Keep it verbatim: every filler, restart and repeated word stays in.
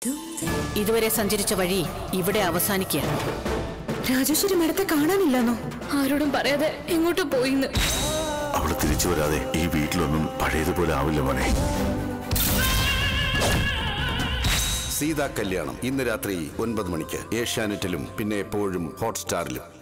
ഇതുവരെ സഞ്ചരിച്ച വഴി ഇവിടെ അവസാനിക്കുക. രാജേശ്വരി മേഡത്തെ കാണാനില്ലെന്നോ? ആരോടും പറയാതെ എങ്ങോട്ട് പോയിന്ന്. അവള് തിരിച്ചു വരാതെ ഈ വീട്ടിലൊന്നും പഴയതുപോലെ ആവില്ല മോനെ. സീതാ കല്യാണം ഇന്ന് രാത്രി ഒൻപത് മണിക്ക് ഏഷ്യാനെറ്റിലും പിന്നെ എപ്പോഴും ഹോട്ട്സ്റ്റാറിലും.